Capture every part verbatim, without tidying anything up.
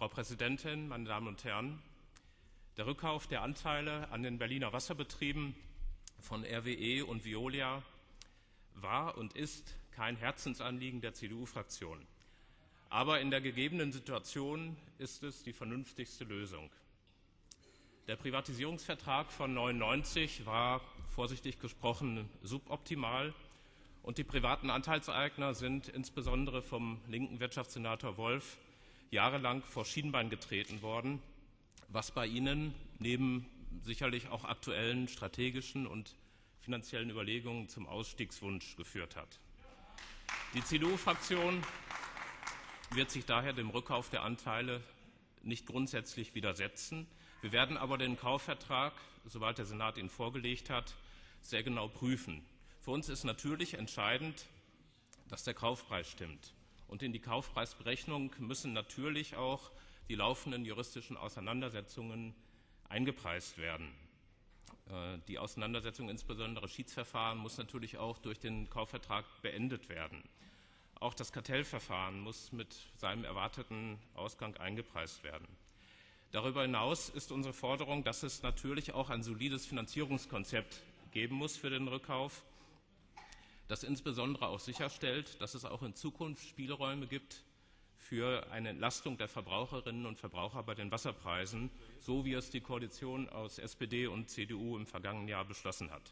Frau Präsidentin, meine Damen und Herren! Der Rückkauf der Anteile an den Berliner Wasserbetrieben von R W E und Veolia war und ist kein Herzensanliegen der C D U-Fraktion. Aber in der gegebenen Situation ist es die vernünftigste Lösung. Der Privatisierungsvertrag von neunundneunzig war, vorsichtig gesprochen, suboptimal, und die privaten Anteilseigner sind insbesondere vom linken Wirtschaftssenator Wolf jahrelang vor Schienbein getreten worden, was bei ihnen neben sicherlich auch aktuellen strategischen und finanziellen Überlegungen zum Ausstiegswunsch geführt hat. Die C D U-Fraktion wird sich daher dem Rückkauf der Anteile nicht grundsätzlich widersetzen. Wir werden aber den Kaufvertrag, sobald der Senat ihn vorgelegt hat, sehr genau prüfen. Für uns ist natürlich entscheidend, dass der Kaufpreis stimmt. Und in die Kaufpreisberechnung müssen natürlich auch die laufenden juristischen Auseinandersetzungen eingepreist werden. Die Auseinandersetzung, insbesondere Schiedsverfahren, muss natürlich auch durch den Kaufvertrag beendet werden. Auch das Kartellverfahren muss mit seinem erwarteten Ausgang eingepreist werden. Darüber hinaus ist unsere Forderung, dass es natürlich auch ein solides Finanzierungskonzept geben muss für den Rückkauf, das insbesondere auch sicherstellt, dass es auch in Zukunft Spielräume gibt für eine Entlastung der Verbraucherinnen und Verbraucher bei den Wasserpreisen, so wie es die Koalition aus S P D und C D U im vergangenen Jahr beschlossen hat.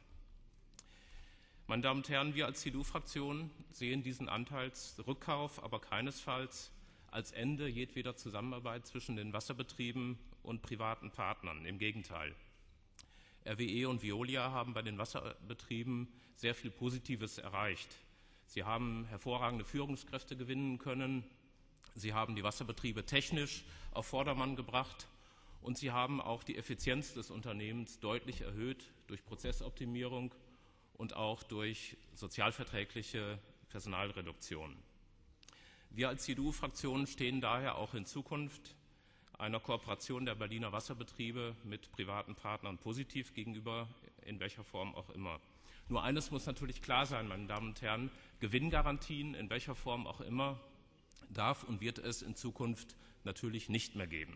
Meine Damen und Herren, wir als C D U-Fraktion sehen diesen Anteilsrückkauf aber keinesfalls als Ende jedweder Zusammenarbeit zwischen den Wasserbetrieben und privaten Partnern. Im Gegenteil. R W E und Veolia haben bei den Wasserbetrieben sehr viel Positives erreicht. Sie haben hervorragende Führungskräfte gewinnen können. Sie haben die Wasserbetriebe technisch auf Vordermann gebracht. Und sie haben auch die Effizienz des Unternehmens deutlich erhöht durch Prozessoptimierung und auch durch sozialverträgliche Personalreduktion. Wir als C D U-Fraktion stehen daher auch in Zukunft einer Kooperation der Berliner Wasserbetriebe mit privaten Partnern positiv gegenüber, in welcher Form auch immer. Nur eines muss natürlich klar sein, meine Damen und Herren: Gewinngarantien, in welcher Form auch immer, darf und wird es in Zukunft natürlich nicht mehr geben.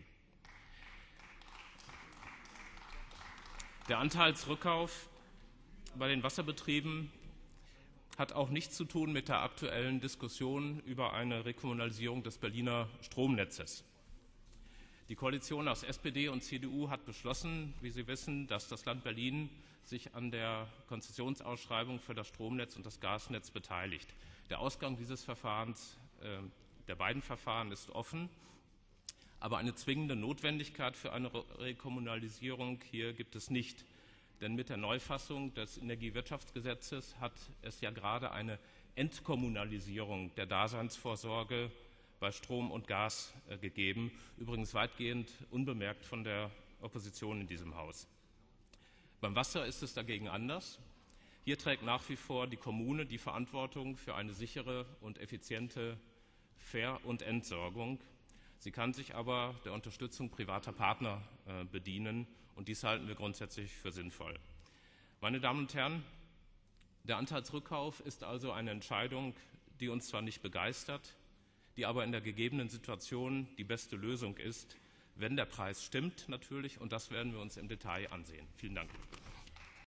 Der Anteilsrückkauf bei den Wasserbetrieben hat auch nichts zu tun mit der aktuellen Diskussion über eine Rekommunalisierung des Berliner Stromnetzes. Die Koalition aus S P D und C D U hat beschlossen, wie Sie wissen, dass das Land Berlin sich an der Konzessionsausschreibung für das Stromnetz und das Gasnetz beteiligt. Der Ausgang dieses Verfahrens, äh, der beiden Verfahren, ist offen, aber eine zwingende Notwendigkeit für eine Rekommunalisierung hier gibt es nicht. Denn mit der Neufassung des Energiewirtschaftsgesetzes hat es ja gerade eine Entkommunalisierung der Daseinsvorsorge bei Strom und Gas äh, gegeben, übrigens weitgehend unbemerkt von der Opposition in diesem Haus. Beim Wasser ist es dagegen anders. Hier trägt nach wie vor die Kommune die Verantwortung für eine sichere und effiziente Ver- und Entsorgung. Sie kann sich aber der Unterstützung privater Partner äh, bedienen, und dies halten wir grundsätzlich für sinnvoll. Meine Damen und Herren, der Anteilsrückkauf ist also eine Entscheidung, die uns zwar nicht begeistert, die aber in der gegebenen Situation die beste Lösung ist, wenn der Preis stimmt natürlich, und das werden wir uns im Detail ansehen. Vielen Dank.